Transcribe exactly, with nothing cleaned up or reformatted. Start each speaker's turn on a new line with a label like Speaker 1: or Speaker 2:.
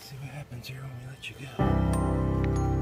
Speaker 1: see what happens here when we let you go.